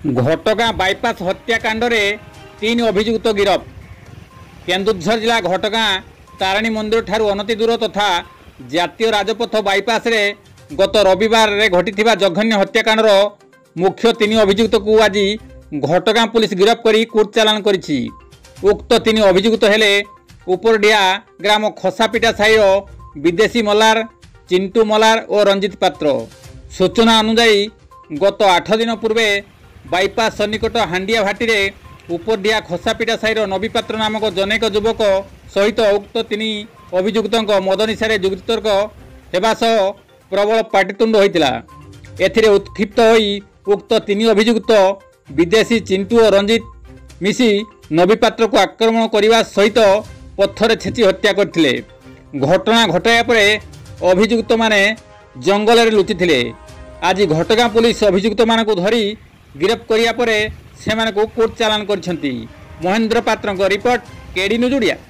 घटगां bypass हत्याकांड में 3 अभियुक्त गिरफ। केन्दुझर जिला घटगां तारिणी मंदिर ठारू अनति दूर तथा जातीय राजपथ बाईपास रे गत रविवार रे घटिथिबा जघन्य हत्याकांडर मुख्य 3 अभियुक्त को आज घटगां पुलिस गिरफ करी कोर्ट चालान करिछि। उक्त 3 अभियुक्त हेले उपरडिया ग्राम खसापिटा साहिर विदेशी मलार, चिंटू मलार और रंजित पात्र। सूचना अनुसार गत 8 दिन पूर्वे बाईपास सन्निकट हांडिया भाटी उपरडिया खसापिटा साहिर नबी पात्र नामक जनेक युवक सहित उक्त 3 अभियुक्त मद निशारे युक्तितर्क हेबा सह प्रबल पाटितुंड होइतिला। एथिरे उत्क्षिप्त होई उक्त 3 अभियुक्त विदेशी चिंटू और रंजित मिसी नबी पात्र को आक्रमण करने सहित पत्थर छेची हत्या करथिले। घटना घटाया परे अभियुक्त माने जंगल रे लुचिथिले। आज घटगां पुलिस अभियुक्त मानकु धरी गिरफ करिया परे सेमानकु कोर्ट चालान करछंती। महेंद्र पात्रଙ୍କ रिपोर्ट केडी न्यूज ओडिया।